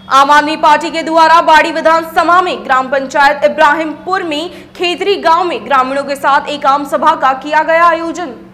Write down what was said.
आम आदमी पार्टी के द्वारा बाड़ी विधानसभा में ग्राम पंचायत इब्राहिमपुर में खेतरी गांव में ग्रामीणों के साथ एक आम सभा का किया गया आयोजन।